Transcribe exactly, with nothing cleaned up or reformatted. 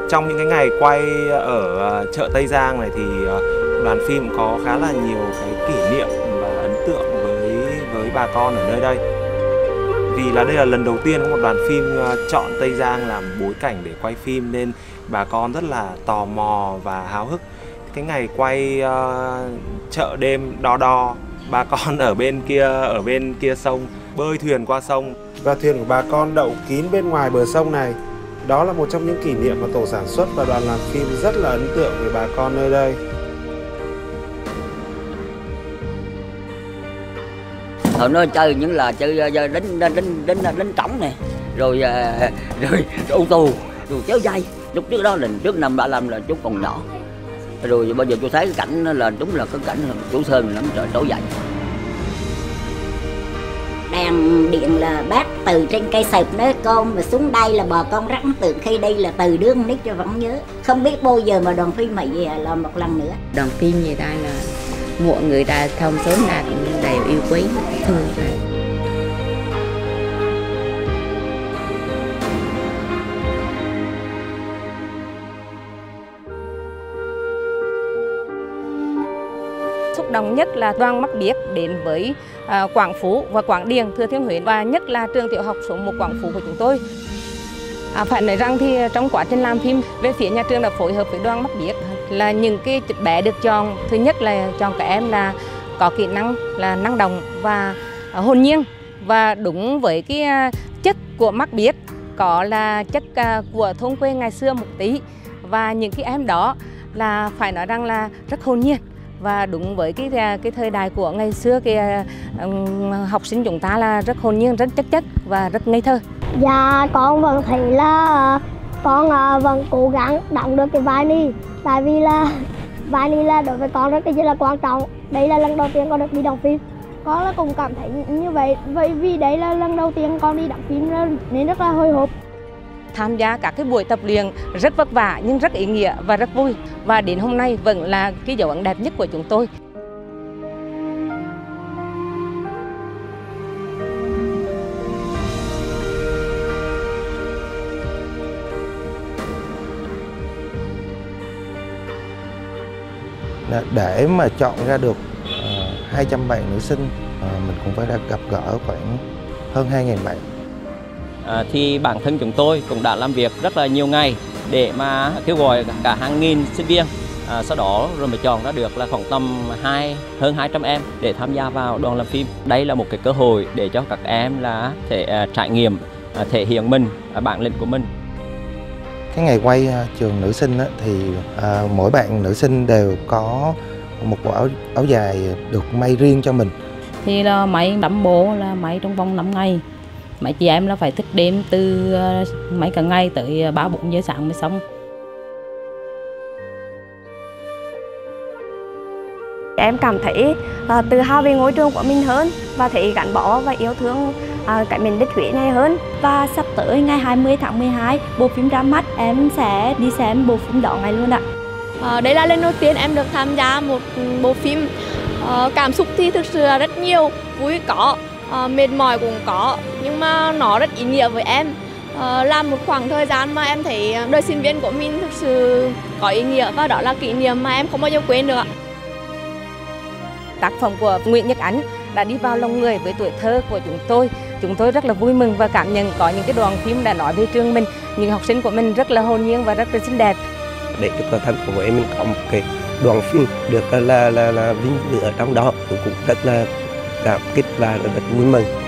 Trong những cái ngày quay ở chợ Tây Giang này thì đoàn phim có khá là nhiều cái kỷ niệm và ấn tượng với với bà con ở nơi đây. Vì là đây là lần đầu tiên có một đoàn phim chọn Tây Giang làm bối cảnh để quay phim nên bà con rất là tò mò và háo hức. Cái ngày quay uh, chợ đêm đo đo, bà con ở bên kia ở bên kia sông bơi thuyền qua sông và thuyền của bà con đậu kín bên ngoài bờ sông này. Đó là một trong những kỷ niệm mà tổ sản xuất và đoàn làm phim rất là ấn tượng với bà con nơi đây. Họ nói chơi những là chơi đánh đánh đánh đánh đánh trống này, rồi rồi ô tô, rồi kéo dây. Lúc trước đó là trước năm ba năm là chú còn nhỏ. Rồi bây giờ tôi thấy cái cảnh là đúng là cái cảnh chú Sơn lắm trời trỗi dậy. Đèn điện là bác từ trên cây sợp nói con mà xuống đây là bà con rất ấn tượng khi đây là từ đứa nít cho vẫn nhớ. Không biết bao giờ mà đoàn phim mày về làm một lần nữa. Đoàn phim gì đây là mọi người ta thông số là đều yêu quý thương rồi. Xúc động nhất là đoàn Mắt Biếc đến với uh, Quảng Phú và Quảng Điền, Thừa Thiên Huế và nhất là trường tiểu học số một Quảng Phú của chúng tôi. À, phải nói rằng thì trong quá trình làm phim, về phía nhà trường đã phối hợp với đoàn Mắt Biếc là những cái bé được chọn, thứ nhất là chọn các em là có kỹ năng là năng động và uh, hồn nhiên và đúng với cái uh, chất của Mắt Biếc, có là chất uh, của thôn quê ngày xưa một tí, và những cái em đó là phải nói rằng là rất hồn nhiên và đúng với cái cái thời đại của ngày xưa, cái um, học sinh chúng ta là rất hồn nhiên, rất chất chất và rất ngây thơ. Dạ con vẫn thấy là con uh, vẫn cố gắng đóng được cái vai này, tại vì là vai này là đối với con rất là quan trọng. Đây là lần đầu tiên con được đi đóng phim. Con là cũng cảm thấy như vậy, vậy vì đấy là lần đầu tiên con đi đóng phim nên rất là hồi hộp. Tham gia các cái buổi tập luyện rất vất vả nhưng rất ý nghĩa và rất vui, và đến hôm nay vẫn là cái dấu ấn đẹp nhất của chúng tôi. Để mà chọn ra được uh, hai trăm bạn nữ sinh, uh, mình cũng phải đã gặp gỡ khoảng hơn hai nghìn bạn. À, thì bản thân chúng tôi cũng đã làm việc rất là nhiều ngày để mà kêu gọi cả hàng nghìn sinh viên, à, sau đó rồi mới chọn ra được là khoảng tầm hai hơn hai trăm em để tham gia vào đoàn làm phim. Đây là một cái cơ hội để cho các em là thể uh, trải nghiệm, uh, thể hiện mình, uh, bản lĩnh của mình. Cái ngày quay uh, trường nữ sinh á, thì uh, mỗi bạn nữ sinh đều có một bộ áo, áo dài được may riêng cho mình. Thì là máy đắm bộ là máy trong vòng năm ngày. Mấy chị em là phải thức đêm từ mấy cả ngày tới ba bốn giờ sáng mới xong. Em cảm thấy uh, tự hào về ngôi trường của mình hơn và thấy gắn bó và yêu thương uh, cái miền đất Huế này hơn. Và sắp tới ngày hai mươi tháng mười hai bộ phim ra mắt, em sẽ đi xem bộ phim đó ngay luôn ạ. Uh, đây là lần đầu tiên em được tham gia một bộ phim. Uh, cảm xúc thì thực sự là rất nhiều, vui có, uh, mệt mỏi cũng có, nhưng mà nó rất ý nghĩa với em. Uh, là một khoảng thời gian mà em thấy đời sinh viên của mình thực sự có ý nghĩa, và đó là kỷ niệm mà em không bao giờ quên được. Tác phẩm của Nguyễn Nhật Ánh đã đi vào lòng người với tuổi thơ của chúng tôi. Chúng tôi rất là vui mừng và cảm nhận có những cái đoàn phim đã nói về trường mình, những học sinh của mình rất là hồn nhiên và rất là xinh đẹp. Để cho thành phố Huế mình có một cái đoàn phim được là là là vinh dự ở trong đó, cũng rất là cảm kích và rất vui mừng.